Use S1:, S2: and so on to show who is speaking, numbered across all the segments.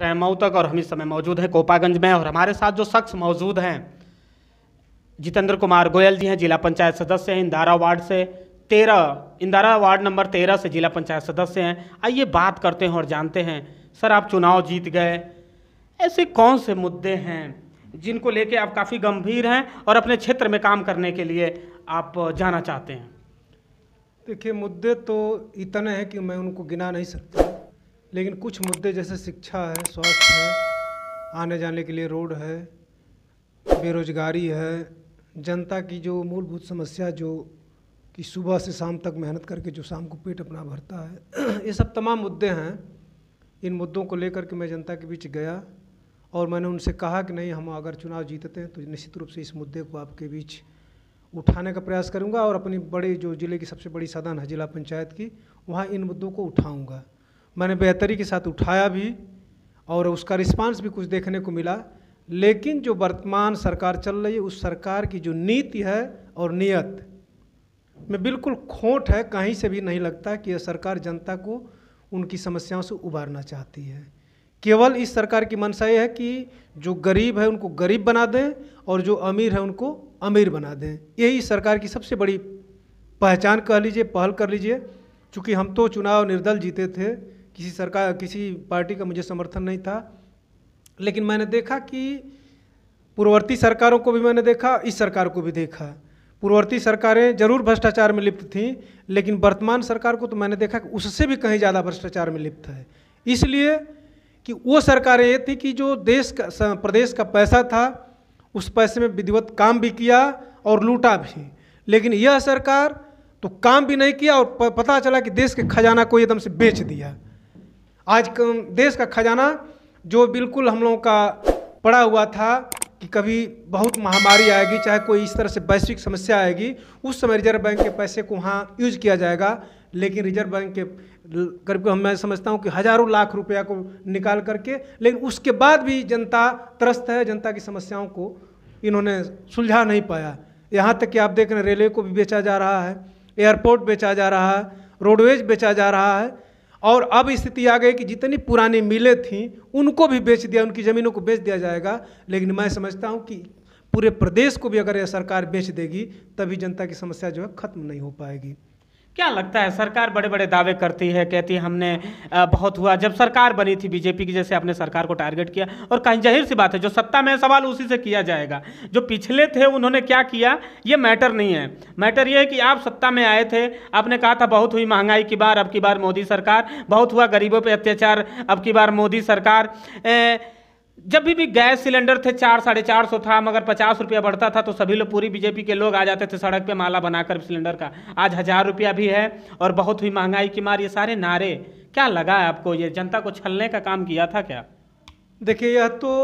S1: मऊ तक और हम इस समय मौजूद हैं कोपागंज में, और हमारे साथ जो शख्स मौजूद हैं जितेंद्र कुमार गोयल जी हैं, जिला पंचायत सदस्य हैं इंदारा वार्ड से 13, इंदारा वार्ड नंबर 13 से जिला पंचायत सदस्य हैं। आइए बात करते हैं और जानते हैं। सर, आप चुनाव जीत गए, ऐसे कौन से मुद्दे हैं जिनको लेके आप काफ़ी गंभीर हैं और अपने क्षेत्र में काम करने के लिए आप जाना चाहते हैं?
S2: देखिए, मुद्दे तो इतने हैं कि मैं उनको गिना नहीं सकता, लेकिन कुछ मुद्दे जैसे शिक्षा है, स्वास्थ्य है, आने जाने के लिए रोड है, बेरोजगारी है, जनता की जो मूलभूत समस्या जो कि सुबह से शाम तक मेहनत करके जो शाम को पेट अपना भरता है, ये सब तमाम मुद्दे हैं। इन मुद्दों को लेकर के मैं जनता के बीच गया और मैंने उनसे कहा कि नहीं, हम अगर चुनाव जीतते हैं तो निश्चित रूप से इस मुद्दे को आपके बीच उठाने का प्रयास करूंगा और अपनी बड़ी जो ज़िले की सबसे बड़ी सदन है जिला पंचायत की, वहाँ इन मुद्दों को उठाऊंगा। मैंने बेहतरी के साथ उठाया भी और उसका रिस्पांस भी कुछ देखने को मिला। लेकिन जो वर्तमान सरकार चल रही है, उस सरकार की जो नीति है और नियत में बिल्कुल खोट है। कहीं से भी नहीं लगता कि यह सरकार जनता को उनकी समस्याओं से उबारना चाहती है। केवल इस सरकार की मंशा ये है कि जो गरीब है उनको गरीब बना दें और जो अमीर है उनको अमीर बना दें। यही सरकार की सबसे बड़ी पहचान कह लीजिए, पहल कर लीजिए। चूँकि हम तो चुनाव निर्दल जीते थे, किसी पार्टी का मुझे समर्थन नहीं था, लेकिन मैंने देखा कि पूर्ववर्ती सरकारों को भी मैंने देखा, इस सरकार को भी देखा। पूर्ववर्ती सरकारें जरूर भ्रष्टाचार में लिप्त थीं, लेकिन वर्तमान सरकार को तो मैंने देखा कि उससे भी कहीं ज़्यादा भ्रष्टाचार में लिप्त है। इसलिए कि वो सरकारें ये थी कि जो प्रदेश का पैसा था उस पैसे में विधिवत काम भी किया और लूटा भी। लेकिन यह सरकार तो काम भी नहीं किया और पता चला कि देश के खजाना को एकदम से बेच दिया। आज देश का खजाना जो बिल्कुल हम लोगों का पड़ा हुआ था कि कभी बहुत महामारी आएगी, चाहे कोई इस तरह से वैश्विक समस्या आएगी, उस समय रिजर्व बैंक के पैसे को वहाँ यूज किया जाएगा। लेकिन रिजर्व बैंक के करीब मैं समझता हूँ कि हज़ारों लाख रुपया को निकाल करके, लेकिन उसके बाद भी जनता त्रस्त है। जनता की समस्याओं को इन्होंने सुलझा नहीं पाया। यहाँ तक कि आप देख रहे हैं रेलवे को भी बेचा जा रहा है, एयरपोर्ट बेचा जा रहा है, रोडवेज बेचा जा रहा है, और अब स्थिति आ गई कि जितनी पुरानी मिलें थीं उनको भी बेच दिया, उनकी ज़मीनों को बेच दिया जाएगा। लेकिन मैं समझता हूँ कि पूरे प्रदेश को भी अगर यह सरकार बेच देगी तभी जनता की समस्या जो है ख़त्म नहीं हो पाएगी।
S1: क्या लगता है, सरकार बड़े बड़े दावे करती है, कहती है हमने बहुत हुआ। जब सरकार बनी थी बीजेपी की, जैसे आपने सरकार को टारगेट किया, और कहीं जाहिर सी बात है जो सत्ता में सवाल उसी से किया जाएगा। जो पिछले थे उन्होंने क्या किया ये मैटर नहीं है, मैटर ये है कि आप सत्ता में आए थे, आपने कहा था बहुत हुई महंगाई की बार, अब की बार मोदी सरकार, बहुत हुआ गरीबों पर अत्याचार, अब की बार मोदी सरकार। जब भी गैस सिलेंडर थे 400-450 था, मगर 50 रुपया बढ़ता था तो सभी लोग, पूरी बीजेपी के लोग आ जाते थे सड़क पे माला बनाकर सिलेंडर का। आज 1000 रुपया भी है और बहुत हुई महंगाई की मार, ये सारे नारे क्या लगा है आपको, ये जनता को छलने का काम किया था क्या?
S2: देखिए,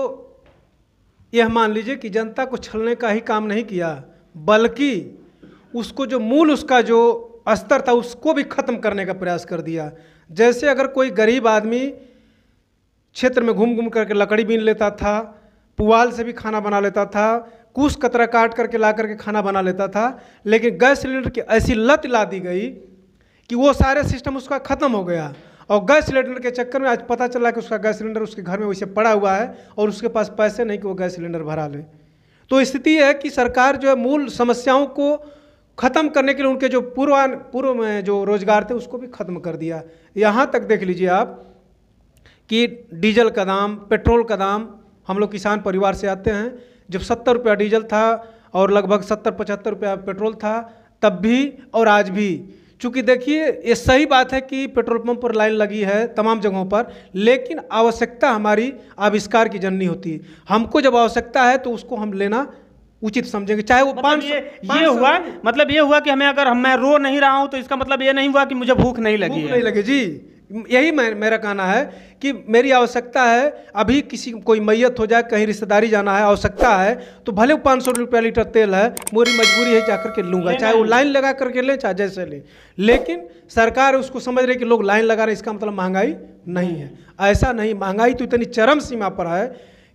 S2: यह मान लीजिए कि जनता को छलने का ही काम नहीं किया, बल्कि उसको जो मूल उसका जो स्तर था उसको भी ख़त्म करने का प्रयास कर दिया। जैसे अगर कोई गरीब आदमी क्षेत्र में घूम घूम करके लकड़ी बीन लेता था, पुआल से भी खाना बना लेता था, कूस कतरा काट करके ला करके खाना बना लेता था, लेकिन गैस सिलेंडर की ऐसी लत ला दी गई कि वो सारे सिस्टम उसका ख़त्म हो गया। और गैस सिलेंडर के चक्कर में आज पता चला कि उसका गैस सिलेंडर उसके घर में वैसे पड़ा हुआ है और उसके पास पैसे नहीं कि वो गैस सिलेंडर भरा ले। तो स्थिति है कि सरकार जो है मूल समस्याओं को ख़त्म करने के लिए उनके जो पूर्व में जो रोजगार थे उसको भी ख़त्म कर दिया। यहाँ तक देख लीजिए आप कि डीजल का दाम, पेट्रोल का दाम, हम लोग किसान परिवार से आते हैं, जब 70 रुपया डीजल था और लगभग 70-75 रुपया पेट्रोल था तब भी और आज भी। चूँकि देखिए, ये सही बात है कि पेट्रोल पंप पर लाइन लगी है तमाम जगहों पर, लेकिन आवश्यकता हमारी आविष्कार की जननी होती है। हमको जब आवश्यकता है तो उसको हम लेना उचित समझेंगे, चाहे वो 500
S1: ये हुआ, मतलब ये हुआ कि हमें, अगर मैं रो नहीं रहा हूँ तो इसका मतलब ये नहीं हुआ कि मुझे भूख नहीं लगी है।
S2: नहीं लगे जी, यही मेरा कहना है कि मेरी आवश्यकता है। अभी कोई मैयत हो जाए, कहीं रिश्तेदारी जाना है, आवश्यकता है तो भले 500 रुपया लीटर तेल है, मेरी मजबूरी है जाकर के लूँगा, चाहे वो लाइन लगा करके ले, चाहे जैसे ले। लेकिन सरकार उसको समझ रही कि लोग लाइन लगा रहे, इसका मतलब महंगाई नहीं है। ऐसा नहीं, महंगाई तो इतनी चरम सीमा पर है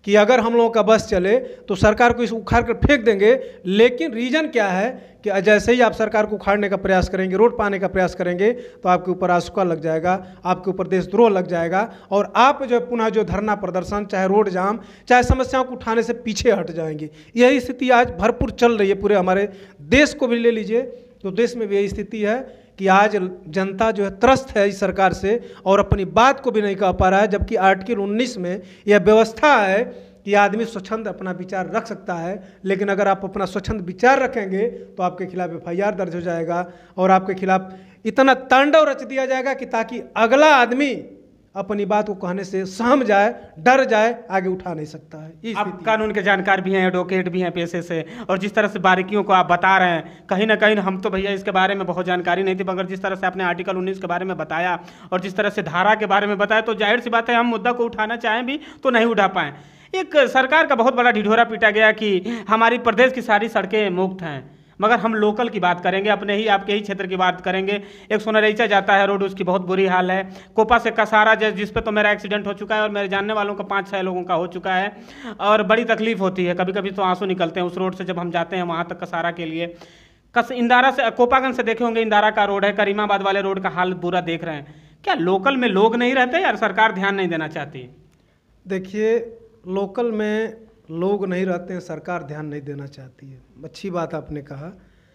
S2: कि अगर हम लोगों का बस चले तो सरकार को इस उखाड़ कर फेंक देंगे। लेकिन रीज़न क्या है कि जैसे ही आप सरकार को उखाड़ने का प्रयास करेंगे, रोड पाने का प्रयास करेंगे, तो आपके ऊपर आशुका लग जाएगा, आपके ऊपर देशद्रोह लग जाएगा और आप जो पुनः जो धरना प्रदर्शन, चाहे रोड जाम, चाहे समस्याओं को उठाने से पीछे हट जाएंगे। यही स्थिति आज भरपूर चल रही है पूरे हमारे देश को भी ले लीजिए तो देश में भी यही स्थिति है कि आज जनता जो है त्रस्त है इस सरकार से और अपनी बात को भी नहीं कह पा रहा है। जबकि आर्टिकल 19 में यह व्यवस्था है कि आदमी स्वच्छंद अपना विचार रख सकता है, लेकिन अगर आप अपना स्वच्छंद विचार रखेंगे तो आपके खिलाफ FIR दर्ज हो जाएगा और आपके खिलाफ इतना तांडव रच दिया जाएगा कि ताकि अगला आदमी अपनी बात को कहने से सहम जाए, डर जाए, आगे उठा नहीं सकता है।
S1: आप कानून के जानकार भी हैं, एडवोकेट भी हैं पेशे से, और जिस तरह से बारीकियों को आप बता रहे हैं, कहीं ना कहीं हम तो भैया इसके बारे में बहुत जानकारी नहीं थी, मगर जिस तरह से आपने आर्टिकल 19 के बारे में बताया और जिस तरह से धारा के बारे में बताया, तो जाहिर सी बात है हम मुद्दा को उठाना चाहें भी तो नहीं उठा पाएँ। एक सरकार का बहुत बड़ा ढिढोरा पीटा गया कि हमारी प्रदेश की सारी सड़कें मुक्त हैं, मगर हम लोकल की बात करेंगे, अपने ही आपके ही क्षेत्र की बात करेंगे। एक सोनारेचा जाता है रोड, उसकी बहुत बुरी हाल है। कोपा से कसारा जिस पे तो मेरा एक्सीडेंट हो चुका है और मेरे जानने वालों का 5-6 लोगों का हो चुका है और बड़ी तकलीफ होती है, कभी कभी तो आंसू निकलते हैं उस रोड से जब हम जाते हैं वहाँ तक कसारा के लिए। इंदारा से कोपागंज से देखे होंगे, इंदारा का रोड है, करीमाबाद वाले रोड का हाल बुरा देख रहे हैं। क्या लोकल में लोग नहीं रहते यार, सरकार ध्यान नहीं देना चाहती?
S2: देखिए, लोकल में लोग नहीं रहते हैं, सरकार ध्यान नहीं देना चाहती है। अच्छी बात आपने कहा।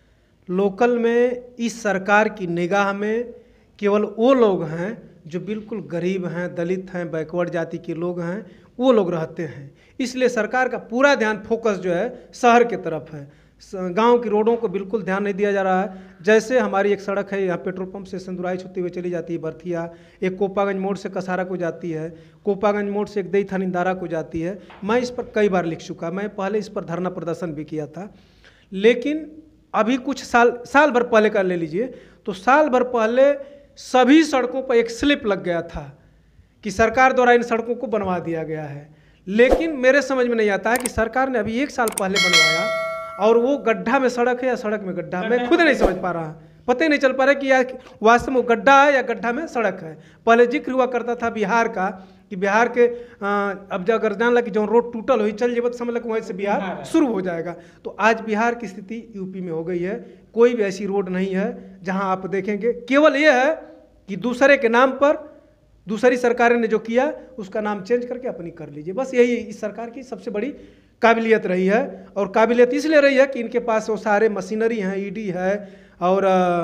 S2: लोकल में इस सरकार की निगाह में केवल वो लोग हैं जो बिल्कुल गरीब हैं, दलित हैं, बैकवर्ड जाति के लोग हैं, वो लोग रहते हैं। इसलिए सरकार का पूरा ध्यान, फोकस जो है शहर की तरफ है। गांव की रोडों को बिल्कुल ध्यान नहीं दिया जा रहा है। जैसे हमारी एक सड़क है यहाँ पेट्रोल पंप से सिंदुराई होते हुए चली जाती है बर्थिया, एक कोपागंज मोड़ से कसारा को जाती है, कोपागंज मोड़ से एक दई थान इंदारा को जाती है। मैं इस पर कई बार लिख चुका, मैं पहले इस पर धरना प्रदर्शन भी किया था। लेकिन अभी कुछ साल भर पहले का ले लीजिए तो साल भर पहले सभी सड़कों पर एक स्लिप लग गया था कि सरकार द्वारा इन सड़कों को बनवा दिया गया है। लेकिन मेरे समझ में नहीं आता है कि सरकार ने अभी 1 साल पहले बनवाया और वो गड्ढा में सड़क है या सड़क में गड्ढा, मैं खुद नहीं समझ पा रहा, पता ही नहीं चल पा रहा कि यार वास्तव में गड्ढा है या गड्ढा में सड़क है। पहले जिक्र हुआ करता था बिहार का कि बिहार के अब जब अगर जान ला कि जो रोड टूटल हुई चल जेब समझ ला वहीं से बिहार शुरू हो जाएगा। तो आज बिहार की स्थिति यूपी में हो गई है। कोई भी ऐसी रोड नहीं है जहां आप देखेंगे, केवल ये है कि दूसरे के नाम पर दूसरी सरकारें ने जो किया उसका नाम चेंज करके अपनी कर लीजिए। बस यही इस सरकार की सबसे बड़ी काबिलियत रही है। और काबिलियत इसलिए रही है कि इनके पास वो सारे मशीनरी हैं, ईडी है और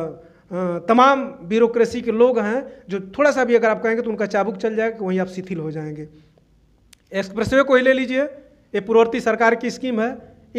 S2: तमाम ब्यूरोक्रेसी के लोग हैं जो थोड़ा सा भी अगर आप कहेंगे तो उनका चाबुक चल जाएगा, वहीं आप शिथिल हो जाएंगे। एक्सप्रेसवे को ही ले लीजिए, ये पूर्ववर्ती सरकार की स्कीम है।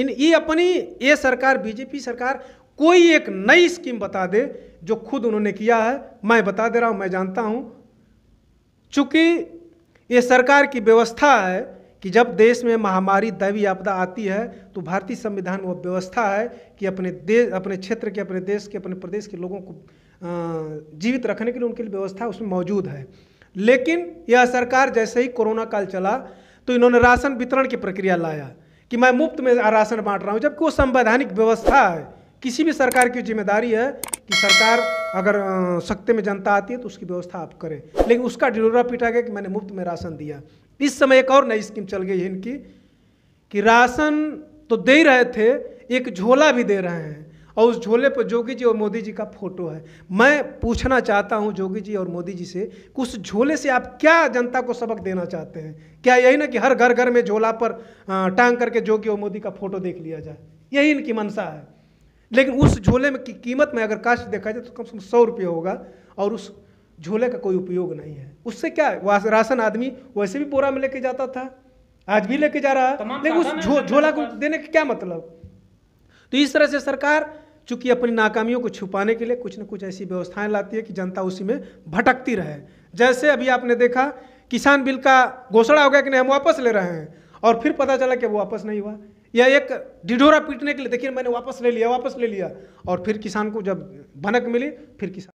S2: ये सरकार, बीजेपी सरकार कोई एक नई स्कीम बता दे जो खुद उन्होंने किया है। मैं बता दे रहा हूँ, मैं जानता हूँ, चूँकि ये सरकार की व्यवस्था है कि जब देश में महामारी, दैवीय आपदा आती है तो भारतीय संविधान में वो व्यवस्था है कि अपने क्षेत्र के, अपने देश के, अपने प्रदेश के लोगों को जीवित रखने के लिए उनके लिए व्यवस्था उसमें मौजूद है। लेकिन यह सरकार जैसे ही कोरोना काल चला तो इन्होंने राशन वितरण की प्रक्रिया लाया कि मैं मुफ्त में राशन बांट रहा हूँ, जबकि वो संवैधानिक व्यवस्था है। किसी भी सरकार की जिम्मेदारी है कि सरकार अगर सख्ते में जनता आती है तो उसकी व्यवस्था आप करें, लेकिन उसका ढिढोरा पीटा गया कि मैंने मुफ्त में राशन दिया। इस समय एक और नई स्कीम चल गई है इनकी कि राशन तो दे रहे थे, एक झोला भी दे रहे हैं और उस झोले पर जोगी जी और मोदी जी का फोटो है। मैं पूछना चाहता हूं जोगी जी और मोदी जी से कि उस झोले से आप क्या जनता को सबक देना चाहते हैं? क्या यही ना कि हर घर घर में झोला पर टांग करके जोगी और मोदी का फोटो देख लिया जाए, यही इनकी मंशा है। लेकिन उस झोले में की कीमत में अगर कास्ट देखा जाए तो कम से कम 100 रुपये होगा और उस झोले का कोई उपयोग नहीं है। उससे क्या है, राशन आदमी वैसे भी बोरा में लेके जाता था, आज भी लेके जा रहा है, लेकिन उस झोला को देने का क्या मतलब? तो इस तरह से सरकार चूंकि अपनी नाकामियों को छुपाने के लिए कुछ न कुछ ऐसी व्यवस्थाएं लाती है कि जनता उसी में भटकती रहे। जैसे अभी आपने देखा किसान बिल का घोषणा हो गया कि नहीं हम वापस ले रहे हैं, और फिर पता चला कि वो वापस नहीं हुआ, या एक ढिढोरा पीटने के लिए देखिए मैंने वापस ले लिया, और फिर किसान को जब भनक मिली फिर किसान